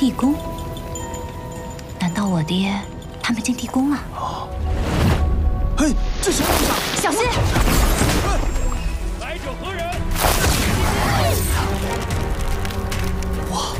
地宫？难道我爹他们进地宫了？ 嘿，这什么地方？ 小心！ 来者何人？ 哇！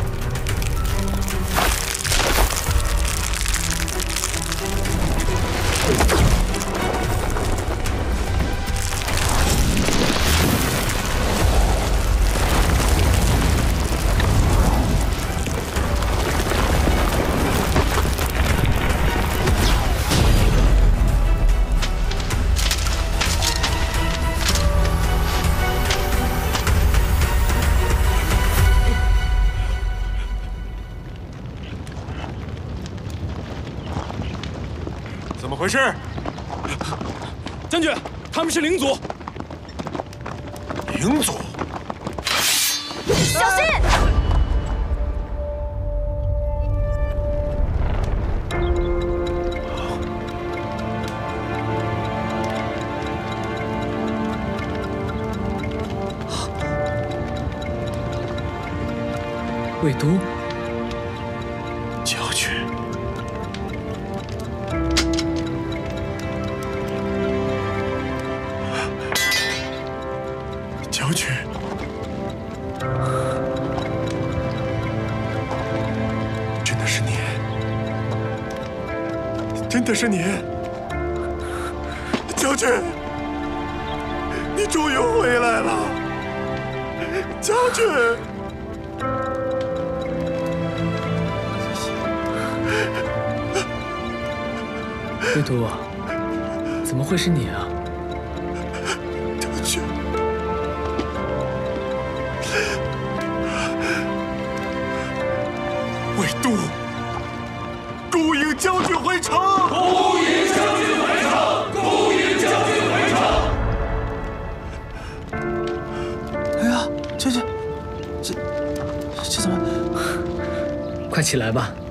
怎么回事？将军，他们是灵族。 灵族？ 小心！ 魏都， 将军。 将军，真的是你，真的是你，将军，你终于回来了，将军。 魏都啊，怎么会是你啊？ 将军。 魏都，勾引将军回城！ 勾引将军回城！勾引将军回城！ 哎呀，这怎么？ 快起来吧！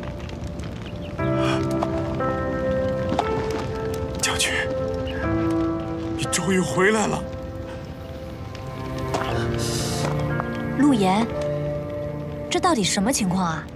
将军，你终于回来了。 陆岩，这到底什么情况啊？